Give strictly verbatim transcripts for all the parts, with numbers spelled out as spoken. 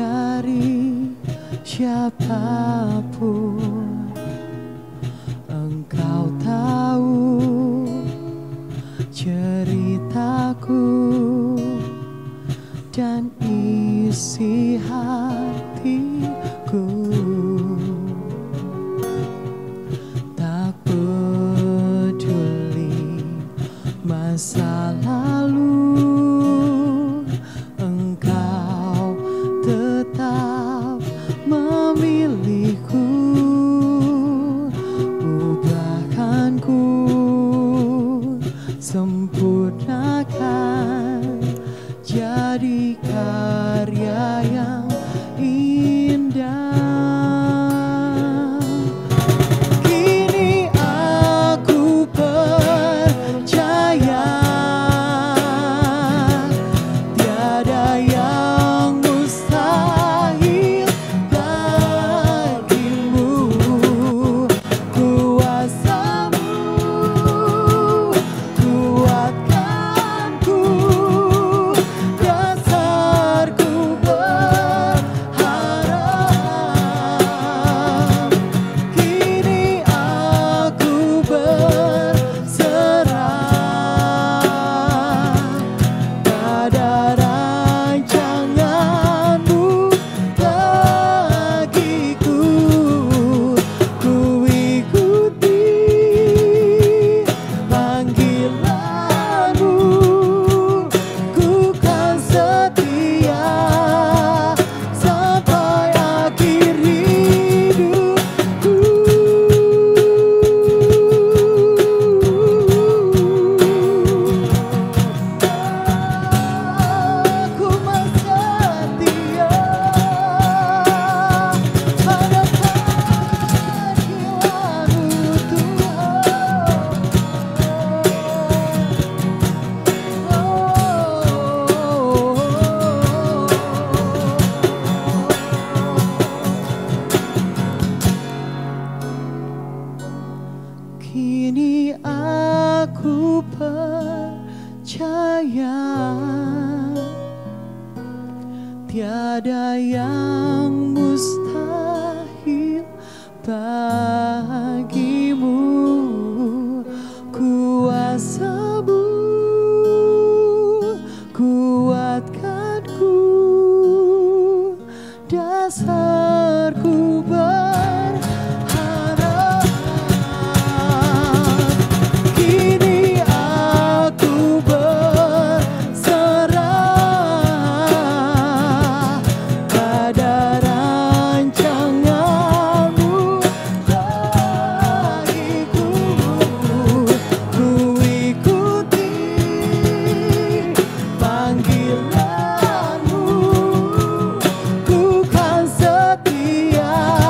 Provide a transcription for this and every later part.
dari siapapun. Engkau tahu ceritaku dan isi hatiku. Tak peduli masa lalu, engkau tetap memilihku. Ubahkanku, sempurnakan jadi karya yang indah. Kini aku percaya tiada yang mustahil bagimu. Kuasamu kuatkanku, dasarku berharap. Kini aku berserah pada rancanganmu bagiku. Ku ikuti panggilanmu, ku kan setia sampai akhir hidupku. Aku masih setia pada panggilanmu, Tuhan. Kini aku percaya tiada yang mustahil bagimu. Kuasamu kuatkanku, dasarku berharap. Kini aku berserah pada rancanganmu bagiku. Ku ikuti panggilanmu, ku kan setia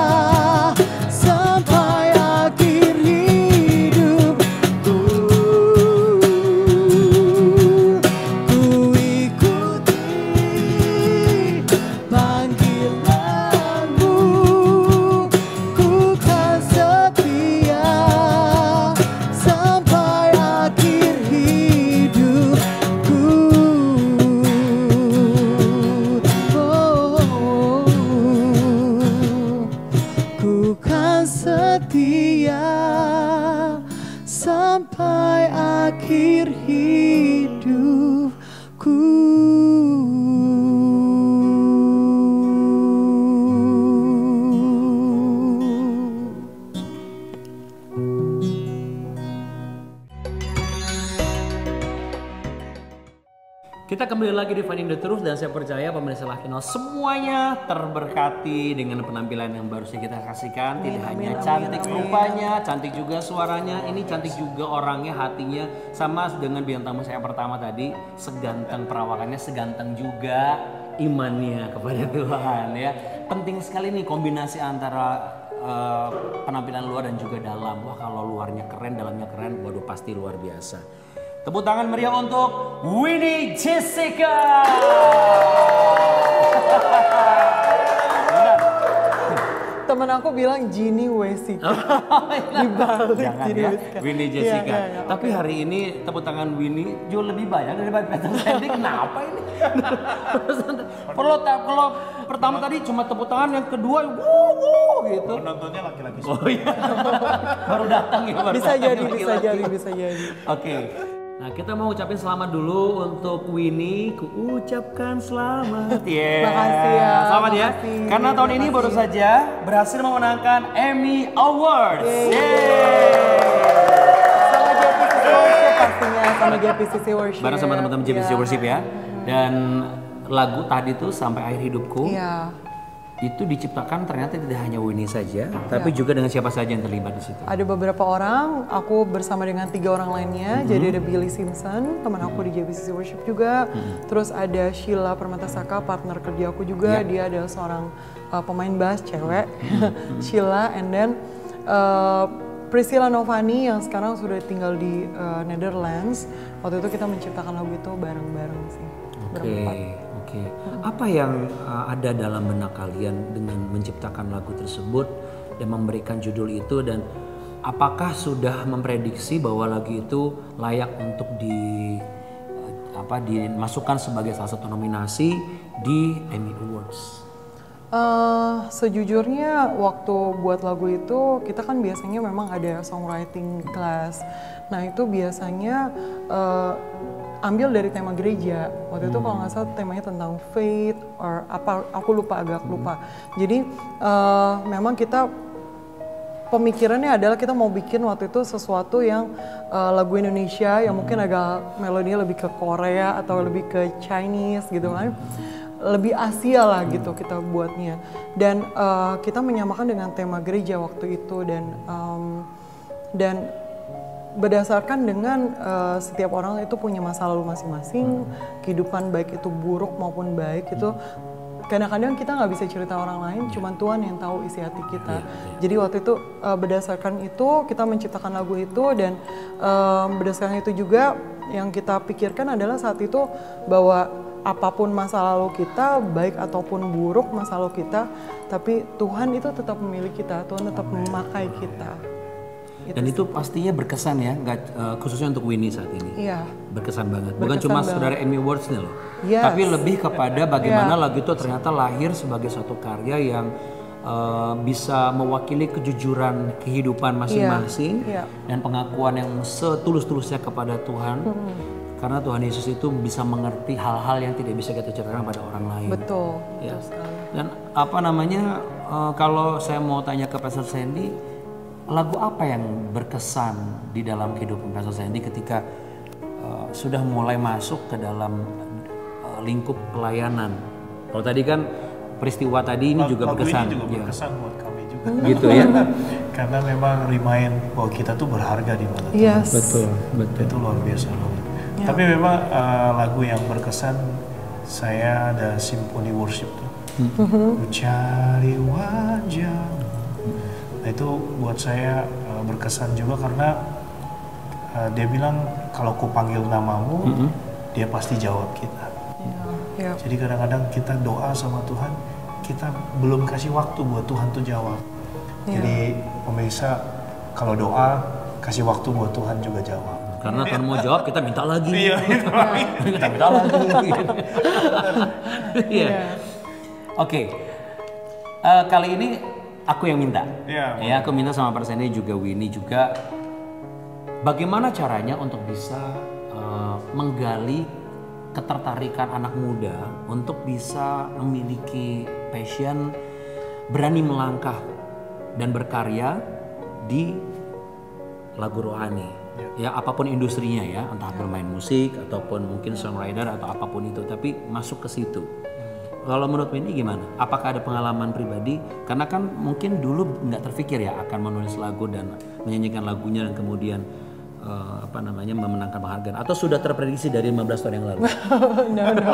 sampai akhir hidupku. Ku ikuti panggilanmu, ku kan setia sampai akhir hidupku. Oh, ku kan setia sampai akhir hidupku. Kita kembali lagi di Finding the Truth dan saya percaya pemirsa Lakino semuanya terberkati dengan penampilan yang baru saja kita kasihkan. Tidak hanya cantik rupanya, cantik juga suaranya, ini cantik juga orangnya, hatinya. Sama dengan bintang tamu saya pertama tadi, seganteng perawakannya, seganteng juga imannya kepada Tuhan ya. Penting sekali nih kombinasi antara uh, penampilan luar dan juga dalam. Wah, kalau luarnya keren, dalamnya keren, waduh pasti luar biasa. Tepuk tangan meriah untuk Winnie Jessica. Temen aku bilang Ginny Wessica. Dibalik Jangan Ginny ya, Wessica. Winnie Jessica. Iya, iya, iya, Tapi oke. hari ini tepuk tangan Winnie jauh lebih banyak daripada Peter Sandy. Kenapa ini? Perlu tak kalau pertama tadi cuma tepuk tangan, yang kedua wuh, wuh gitu. Penontonnya laki-laki. Oh iya. Baru datang ya. Baru Bisa datang jadi, laki-laki. bisa jadi, bisa jadi. Oke. Nah, kita mau ucapin selamat dulu untuk Winnie. Kuucapkan selamat. Yeah. Makasih ya. Selamat ya. Makasih. Karena tahun ini baru saja berhasil memenangkan Emmy Awards. Yeay. Pastinya sama J P C C Worship. Bareng sama teman-teman J P C C Iya. Worship ya. Dan lagu tadi tuh Sampai Akhir Hidupku. Iya. Itu diciptakan ternyata tidak hanya Winnie saja, tapi juga dengan siapa saja yang terlibat di situ. Ada beberapa orang, aku bersama dengan tiga orang lainnya. Mm-hmm. Jadi ada Billy Simpson, teman aku di J P C C Worship juga. Mm-hmm. Terus ada Sheila Permatasaka, partner kerja aku juga. Yeah. Dia adalah seorang uh, pemain bass cewek, mm-hmm. Sheila, and then uh, Priscilla Novani yang sekarang sudah tinggal di uh, Netherlands. Waktu itu kita menciptakan lagu itu bareng-bareng sih. Oke, okay, oke. Okay. Apa yang uh, ada dalam benak kalian dengan menciptakan lagu tersebut dan memberikan judul itu, dan apakah sudah memprediksi bahwa lagu itu layak untuk di uh, apa dimasukkan sebagai salah satu nominasi di Emmy Awards? Uh, sejujurnya waktu buat lagu itu kita kan biasanya memang ada songwriting class. Nah itu biasanya uh, ambil dari tema gereja. Waktu hmm. itu kalau nggak salah temanya tentang faith or apa, aku lupa, agak lupa. Jadi uh, memang kita pemikirannya adalah kita mau bikin waktu itu sesuatu yang uh, lagu Indonesia yang mungkin agak melodinya lebih ke Korea atau lebih ke Chinese gitu kan. Lebih Asia lah gitu kita buatnya, dan uh, kita menyamakan dengan tema gereja waktu itu, dan um, dan berdasarkan dengan uh, setiap orang itu punya masa lalu masing-masing, kehidupan baik itu buruk maupun baik itu kadang-kadang kita nggak bisa cerita orang lain, cuman Tuhan yang tahu isi hati kita. Jadi waktu itu uh, berdasarkan itu kita menciptakan lagu itu, dan um, berdasarkan itu juga yang kita pikirkan adalah saat itu bahwa apapun masa lalu kita, baik ataupun buruk masa lalu kita, tapi Tuhan itu tetap memilih kita, Tuhan tetap memakai kita. Dan itu pastinya berkesan ya, nggak, uh, khususnya untuk Winnie saat ini. Iya. Berkesan banget. Bukan Berkesan cuma banget. saudara Emmy Awards nih loh, Yes. tapi lebih kepada bagaimana Yeah. lagu itu ternyata lahir sebagai suatu karya yang uh, bisa mewakili kejujuran kehidupan masing-masing Yeah. Yeah. dan pengakuan yang setulus-tulusnya kepada Tuhan. Hmm. Karena Tuhan Yesus itu bisa mengerti hal-hal yang tidak bisa kita ceritakan pada orang lain. Betul. Ya. Betul sekali. Dan apa namanya, uh, kalau saya mau tanya ke Pastor Sandy, lagu apa yang berkesan di dalam kehidupan Pastor Sandy ketika uh, sudah mulai masuk ke dalam uh, lingkup pelayanan? Kalau tadi kan peristiwa tadi ini juga lagu berkesan. Ini juga ya. berkesan buat kami juga. Gitu ya. Karena memang remind bahwa kita tuh berharga di mata Tuhan. Yes. Betul, betul. Itu luar biasa banget. Ya. Tapi memang uh, lagu yang berkesan, saya ada Symphony Worship tuh. Mm-hmm. Ku cari wajahmu. Nah itu buat saya uh, berkesan juga karena uh, dia bilang kalau ku panggil namamu, mm-hmm. dia pasti jawab kita. Ya. Jadi kadang-kadang kita doa sama Tuhan, kita belum kasih waktu buat Tuhan tuh jawab. Ya. Jadi pemirsa, kalau doa kasih waktu buat Tuhan juga jawab. Karena Tuhan mau jawab, kita minta lagi. Iya. Kita minta lagi. Iya. Oke. Eh, kali ini aku yang minta. Iya. Ya, aku minta sama Pak Sandy juga Winnie juga. Bagaimana caranya untuk bisa uh, menggali ketertarikan anak muda untuk bisa memiliki passion, berani melangkah dan berkarya di lagu rohani. Ya, apapun industrinya ya, entah bermain musik ataupun mungkin songwriter atau apapun itu, tapi masuk ke situ. Kalau menurut Winnie gimana? Apakah ada pengalaman pribadi? Karena kan mungkin dulu nggak terpikir ya akan menulis lagu dan menyanyikan lagunya dan kemudian uh, apa namanya memenangkan penghargaan, atau sudah terprediksi dari lima belas tahun yang lalu? no, no.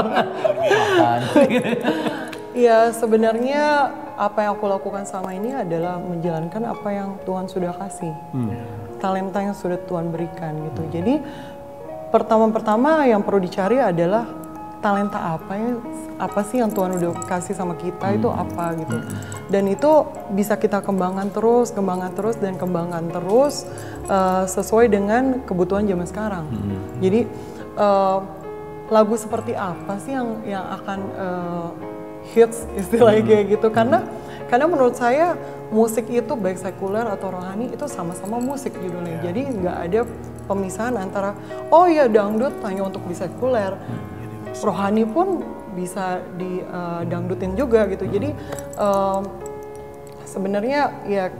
Ya sebenarnya apa yang aku lakukan selama ini adalah menjalankan apa yang Tuhan sudah kasih. Hmm. Talenta yang sudah Tuhan berikan gitu. Jadi pertama-pertama yang perlu dicari adalah talenta apa ya, apa sih yang Tuhan udah kasih sama kita, hmm. itu apa gitu. Dan itu bisa kita kembangkan terus, kembangkan terus dan kembangkan terus uh, sesuai dengan kebutuhan zaman sekarang. Hmm. Jadi uh, lagu seperti apa sih yang yang akan uh, hits istilahnya kayak gitu. Karena karena menurut saya musik itu baik sekuler atau rohani itu sama-sama musik judulnya. Yeah. Jadi nggak ada pemisahan antara oh ya dangdut hanya untuk di sekuler, rohani pun bisa di uh, dangdutin juga gitu. Jadi um, sebenarnya ya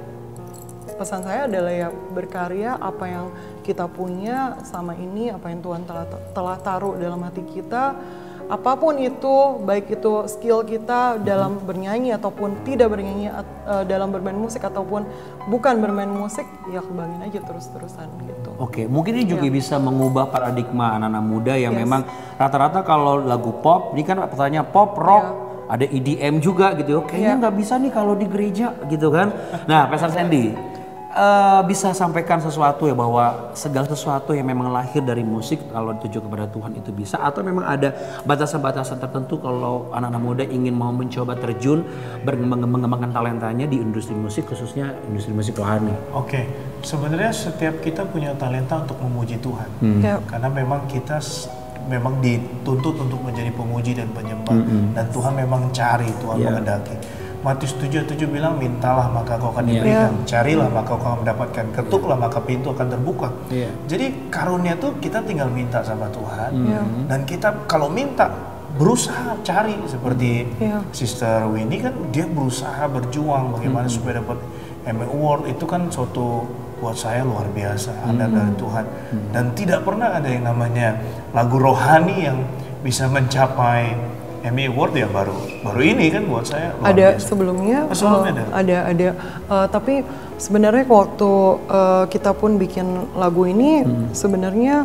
pesan saya adalah ya berkarya apa yang kita punya sama ini, apa yang Tuhan telah telah taruh dalam hati kita. Apapun itu, baik itu skill kita dalam bernyanyi ataupun tidak bernyanyi, uh, dalam bermain musik ataupun bukan bermain musik, ya kembangin aja terus-terusan gitu. Oke, mungkin ini juga Ya. bisa mengubah paradigma anak-anak muda yang Yes. memang rata-rata kalau lagu pop, ini kan pertanyaan pop, rock, Ya. ada E D M juga gitu. Kayaknya Ya. nggak bisa nih kalau di gereja gitu kan. Nah, Pastor Sandy, eh, bisa sampaikan sesuatu ya bahwa segala sesuatu yang memang lahir dari musik kalau dituju kepada Tuhan itu bisa, atau memang ada batasan-batasan tertentu kalau anak-anak muda ingin mau mencoba terjun ber- mengembangkan talentanya di industri musik, khususnya industri musik rohani. Oke, sebenarnya setiap kita punya talenta untuk memuji Tuhan. Ya. Karena memang kita s- memang dituntut untuk menjadi pemuji dan penyembah. Dan Tuhan memang cari, Tuhan Yeah. mengendaki. Matius tujuh tujuh bilang, mintalah maka kau akan Yeah. diberikan, carilah maka kau akan mendapatkan, ketuklah maka pintu akan terbuka. Yeah. Jadi karunia tuh kita tinggal minta sama Tuhan. Yeah. Dan kita kalau minta, berusaha cari. Seperti Yeah. Sister Winnie kan, dia berusaha berjuang bagaimana supaya dapat Emmy Award. Itu kan suatu buat saya luar biasa, ada dari Tuhan. Dan tidak pernah ada yang namanya lagu rohani yang bisa mencapai Emmy Award ya baru baru ini kan buat saya luar Ada biasa. sebelumnya, Oh, sebelumnya uh, ada? ada ada Uh, tapi sebenarnya waktu uh, kita pun bikin lagu ini sebenarnya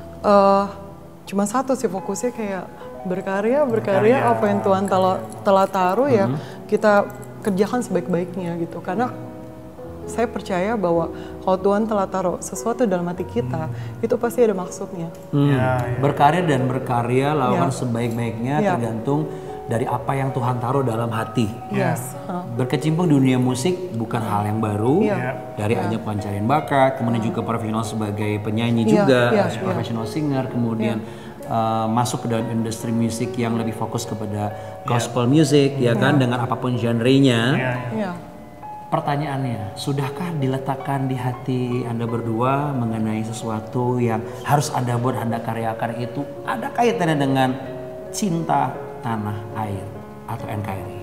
uh, cuma satu sih fokusnya, kayak berkarya berkarya Berkarya, apa yang Tuhan telah telah taruh ya kita kerjakan sebaik-baiknya gitu. Karena saya percaya bahwa kalau Tuhan telah taruh sesuatu dalam hati kita, itu pasti ada maksudnya. Hmm. Ya, ya. Berkarya dan berkarya lawan Ya. sebaik-baiknya Ya. tergantung dari apa yang Tuhan taruh dalam hati. Ya. Yes. Uh, Berkecimpung di dunia musik bukan hal yang baru. Iya. Ya. Dari ajang pencarian bakat, kemudian juga profesional sebagai penyanyi Iya, juga, iya, as iya. professional singer, kemudian uh, masuk ke dalam industri musik yang lebih fokus kepada gospel music, ya kan, dengan apapun genrenya. Ya, ya. ya. Pertanyaannya, sudahkah diletakkan di hati Anda berdua mengenai sesuatu yang harus Anda buat, Anda karyakan itu ada kaitannya dengan cinta tanah air atau N K R I?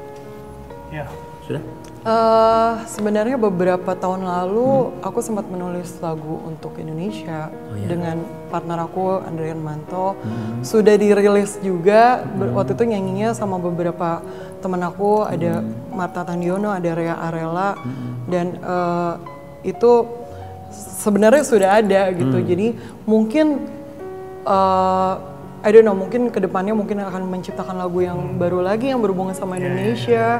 Ya. Sudah? Eh, sebenarnya beberapa tahun lalu aku sempat menulis lagu untuk Indonesia dengan partner aku Andrian Manto. Sudah dirilis juga. Ber- Waktu itu nyanyinya sama beberapa teman aku, ada Marta Tandiono, ada Rea Arela, dan eh, itu sebenarnya sudah ada gitu. Jadi mungkin eh, I don't know, mungkin kedepannya mungkin akan menciptakan lagu yang baru lagi yang berhubungan sama Indonesia.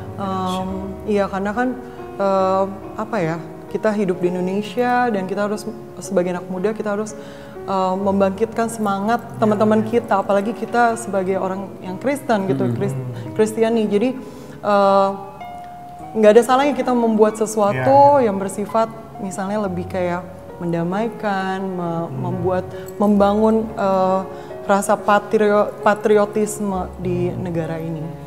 Um, iya, karena kan uh, apa ya, kita hidup di Indonesia dan kita harus sebagai anak muda kita harus uh, membangkitkan semangat teman-teman kita, apalagi kita sebagai orang yang Kristen gitu, Kris- Kristiani. Jadi uh, nggak ada salahnya kita membuat sesuatu yang bersifat misalnya lebih kayak mendamaikan, me- membuat, membangun uh, rasa patrio- patriotisme di negara ini.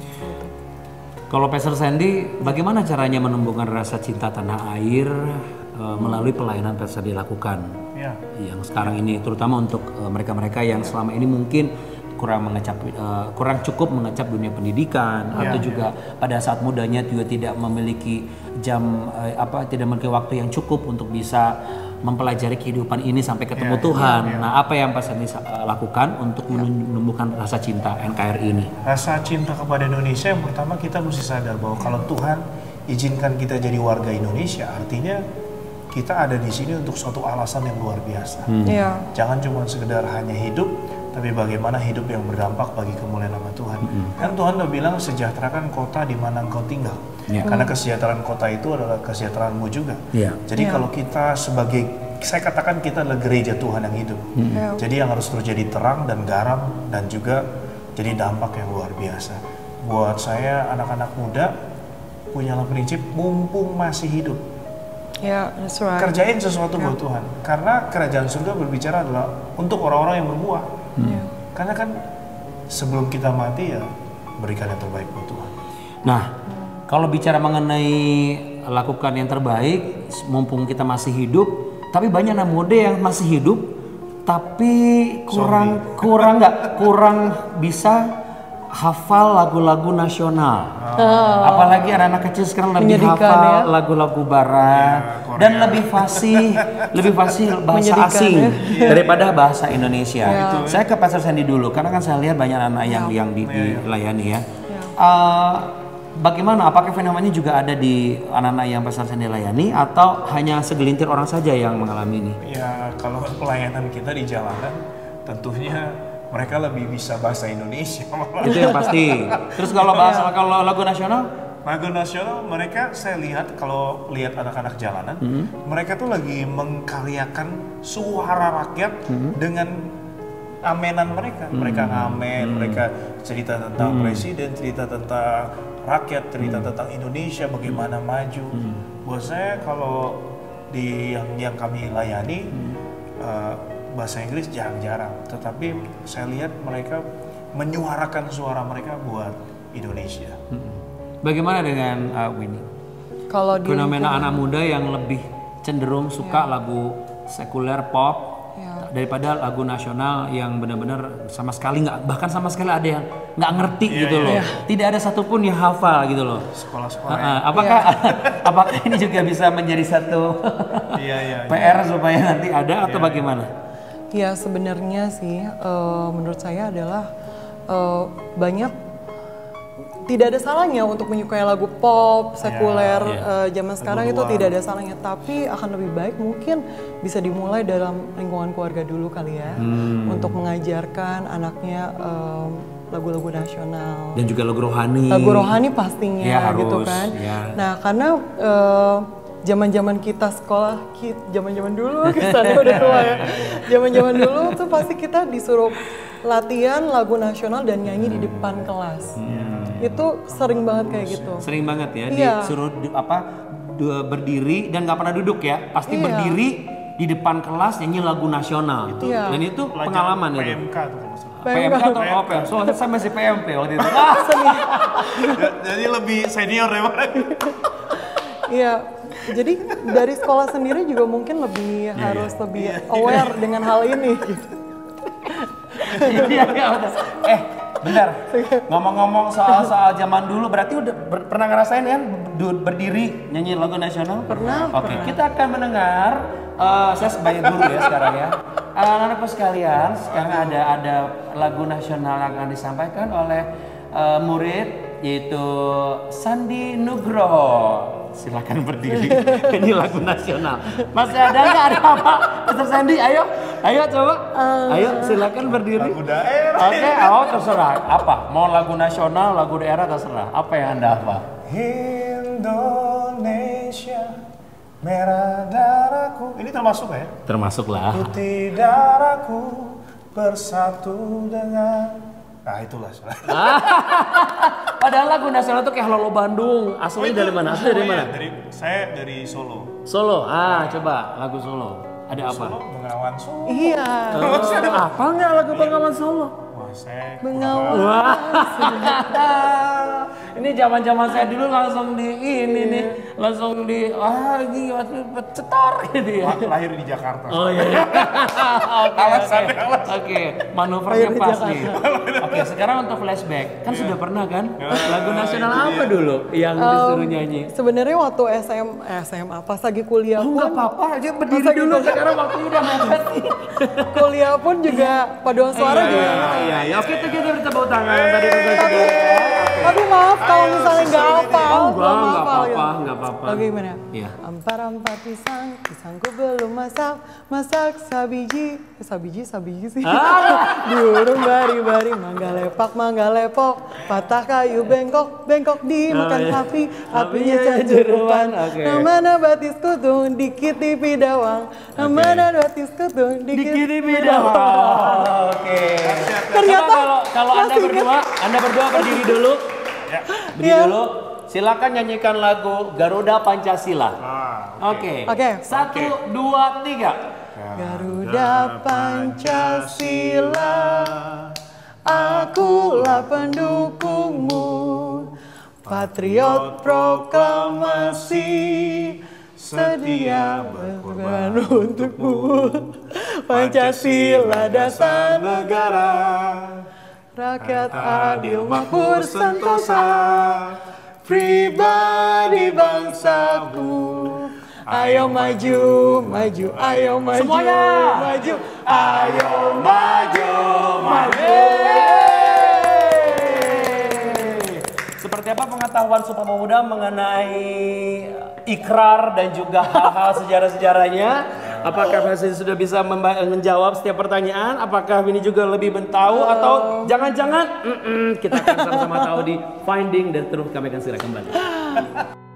Kalau Pastor Sandy, bagaimana caranya menumbuhkan rasa cinta tanah air uh, melalui pelayanan Pastor dilakukan? Ya. Yang sekarang ini, terutama untuk uh, mereka-mereka yang selama ini mungkin kurang mengecap, uh, kurang cukup mengecap dunia pendidikan, Ya, atau ya. juga pada saat mudanya juga tidak memiliki jam uh, apa, tidak memiliki waktu yang cukup untuk bisa mempelajari kehidupan ini sampai ketemu Ya, Tuhan. ya, ya. Nah, apa yang Pastor Sandy uh, lakukan untuk menumbuhkan rasa cinta N K R I ini? Rasa cinta kepada Indonesia yang pertama kita mesti sadar bahwa kalau Tuhan izinkan kita jadi warga Indonesia, artinya kita ada di sini untuk suatu alasan yang luar biasa. Iya. Jangan cuma sekedar hanya hidup, tapi bagaimana hidup yang berdampak bagi kemuliaan nama Tuhan. Kan Tuhan udah bilang sejahterakan kota di mana engkau tinggal. Ya. Karena kesejahteraan kota itu adalah kesejahteraanmu juga. Ya. Jadi Ya. kalau kita sebagai, saya katakan kita adalah gereja Tuhan yang hidup. Ya. Jadi yang harus terjadi terang dan garam dan juga jadi dampak yang luar biasa. Buat saya anak-anak muda punyalah prinsip mumpung masih hidup. Ya, that's right. Kerjain sesuatu buat Tuhan. Karena kerajaan surga berbicara adalah untuk orang-orang yang berbuah. Ya. Karena kan sebelum kita mati ya berikan yang terbaik buat Tuhan. Nah, kalau bicara mengenai lakukan yang terbaik, mumpung kita masih hidup, tapi banyak anak muda yang masih hidup, tapi kurang kurang nggak kurang bisa hafal lagu-lagu nasional. Oh. Apalagi anak-anak kecil sekarang lebih hafal lagu-lagu barat ya, dan lebih fasih, lebih fasih bahasa asing ya, daripada bahasa Indonesia. Ya. Saya ke Pastor Sandy dulu karena kan saya lihat banyak anak yang ya. yang di, dilayani ya. ya. Uh, bagaimana? Apakah fenomenanya juga ada di anak-anak yang Pastor Sandy layani atau hanya segelintir orang saja yang mengalami ini? Ya, kalau pelayanan kita di jalanan tentunya mereka lebih bisa bahasa Indonesia. Itu yang pasti. Terus kalau bahasa kalau lagu nasional? Lagu nasional mereka saya lihat kalau lihat anak-anak jalanan, mm-hmm. mereka tuh lagi mengkaryakan suara rakyat mm-hmm. dengan amenan mereka. Mm-hmm. Mereka ngamen, mm-hmm. mereka cerita tentang mm-hmm. presiden, cerita tentang rakyat, cerita mm-hmm. tentang Indonesia bagaimana mm-hmm. maju. Mm-hmm. Buat saya kalau di yang yang kami layani mm-hmm. uh, bahasa Inggris jarang-jarang, tetapi saya lihat mereka menyuarakan suara mereka buat Indonesia. Bagaimana dengan uh, Winnie? Kalau fenomena anak muda yang lebih cenderung suka ya. lagu sekuler pop ya. daripada lagu nasional yang benar-benar sama sekali nggak, bahkan sama sekali ada yang nggak ngerti ya, gitu ya, loh. Ya. Tidak ada satupun yang hafal gitu loh. Sekolah-sekolah. Uh, uh, apakah ya. apakah ini juga bisa menjadi satu ya, ya, P R ya. supaya nanti ada atau ya. bagaimana? Ya sebenarnya sih uh, menurut saya adalah uh, banyak tidak ada salahnya untuk menyukai lagu pop, sekuler yeah, yeah. Uh, zaman sekarang itu tidak ada salahnya, tapi akan lebih baik mungkin bisa dimulai dalam lingkungan keluarga dulu kali ya, hmm. untuk mengajarkan anaknya um, lagu-lagu nasional dan juga lagu rohani. Lagu rohani pastinya ya, harus, gitu kan. Ya. Nah karena uh, zaman-zaman kita sekolah, zaman-zaman dulu, kesannya udah tua ya. Zaman-zaman dulu tuh pasti kita disuruh latihan lagu nasional dan nyanyi di depan kelas. Hmm. Itu sering banget kayak gitu. Sering banget ya, iya. disuruh di, apa berdiri dan nggak pernah duduk ya, pasti iya. berdiri di depan kelas nyanyi lagu nasional. Itu, iya. Dan itu pengalaman itu. P M K tuh kalau salah. P M K atau apa? Soalnya saya masih P M P waktu itu. Jadi lebih senior ya Pak. Iya. Jadi dari sekolah sendiri juga mungkin lebih yeah, harus yeah. lebih yeah. aware yeah. dengan hal ini. Iya, iya, eh, bentar. Ngomong-ngomong soal-soal zaman dulu, berarti udah ber pernah ngerasain kan berdiri nyanyi lagu nasional? Pernah. Oke, okay, kita akan mendengar. Uh, saya sebagai guru ya sekarang ya. Anak-anakku sekalian, sekarang ada ada lagu nasional yang akan disampaikan oleh uh, murid yaitu Sandi Nugroho. Silakan berdiri. Ini lagu nasional. Masih ada nggak, ada apa? Mister Sandy, ayo, ayo coba. Uh, ayo, silakan berdiri. Lagu daerah. Oke, okay, oh terserah. Apa? Mau lagu nasional, lagu daerah terserah. Apa yang Anda apa? Indonesia, merah darahku. Ini termasuk ya? Termasuk lah. Putih darahku bersatu dengan. Nah itulah. Padahal lagu nasional itu kayak Halo Bandung. Aslinya oh, dari mana? Asli dari mana? Dari saya dari Solo. Solo. Ah, coba lagu Solo. Ada apa? Solo, Bengawan Solo. Iya. Oh, apa enggak lagu Bengawan Solo? Wah, saya Bengawan. Wah. Ini zaman-zaman saya dulu langsung di ini nih, langsung di ah ini cetar gitu ya. Lahir di Jakarta. Oh iya. iya. Oke. Alasannya Oke, okay. Manuvernya pas nih. Oke, okay, sekarang untuk flashback. Kan yeah. sudah pernah kan? Lagu nasional uh, apa dulu yang um, disuruh nyanyi? Sebenarnya waktu S M S M A pas lagi kuliah oh, pun enggak apa-apa, aja berdiri dulu sekarang waktunya udah mepet. Kuliah pun juga paduan suara juga. Iya, iya, iya. Oke, kita kita tepuk tangan tadi tapi, tapi maaf kalau misalnya nggak hafal, oh, enggak, enggak apa-apa, enggak apa-apa. Oke, gimana? Iya. Ampar-ampar pisang, pisangku belum masak, masak sabiji, sabiji, sabiji sih. Ah. Diurung bari-bari, mangga lepak, mangga lepok, patah kayu bengkok, bengkok dimakan oh, iya. api, apinya canjuruan. Okay. Namana batis kutung, dikit di pidawang. Namana okay. batis kutung, dikit, dikit di pidawang. Oke. Okay. Ternyata kalau kalau Anda berdua, Anda berdua berdiri dulu. Ya. Berdiri ya. dulu. Silakan nyanyikan lagu Garuda Pancasila. Ah, Oke. Okay. Okay. Satu, okay. dua, tiga. Garuda Pancasila, akulah pendukungmu. Patriot proklamasi, sedia berkorban untukmu. Pancasila dasar negara, rakyat adil makmur sentosa, pribadi bangsaku. Ayo maju, maju, ayo maju, semuanya maju, ayo maju, maju. Seperti apa pengetahuan Sumpah Pemuda mengenai ikrar dan juga hal-hal sejarah-sejarahnya? Apakah Hasri sudah bisa menjawab setiap pertanyaan? Apakah ini juga lebih tahu atau jangan-jangan kita akan sama-sama tahu di Finding the Truth. Kami akan segera kembali.